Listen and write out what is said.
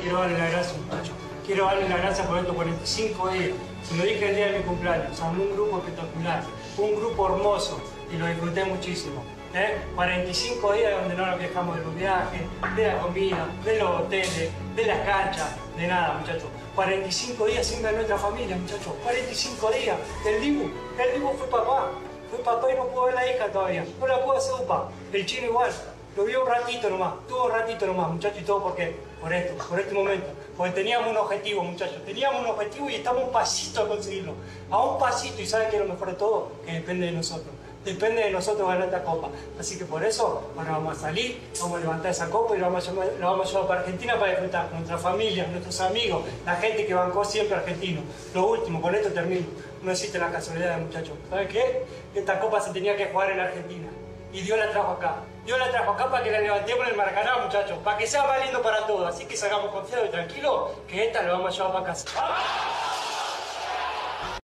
quiero darle las gracias, muchachos. Quiero darle las gracias por estos 45 días. Se lo dije el día de mi cumpleaños. Armé un grupo espectacular, un grupo hermoso y lo disfruté muchísimo. 45 días donde no nos quejamos de los viajes, de la comida, de los hoteles, de las canchas, de nada, muchachos. 45 días sin ver a nuestra familia, muchachos. 45 días. El Dibu fue papá. Fue papá y no pudo ver a la hija todavía. No la pudo hacer UPA. El chino igual. Lo vio un ratito nomás. Tuvo un ratito nomás, muchachos. Y todo porque, por este momento. Porque teníamos un objetivo, muchachos. Teníamos un objetivo y estamos un pasito a conseguirlo. A un pasito. Y ¿saben qué es lo mejor de todo? Que depende de nosotros. Depende de nosotros ganar esta copa. Así que por eso, ahora vamos a salir, vamos a levantar esa copa y la vamos a llevar para Argentina para disfrutar con nuestra familia, nuestros amigos, la gente que bancó siempre argentino. Lo último, con esto termino. No existe la casualidad, muchachos. ¿Saben qué? Esta copa se tenía que jugar en Argentina. Y Dios la trajo acá. Dios la trajo acá para que la levantemos en el Maracaná, muchachos. Para que sea más lindo para todos. Así que salgamos confiados y tranquilos que esta la vamos a llevar para casa.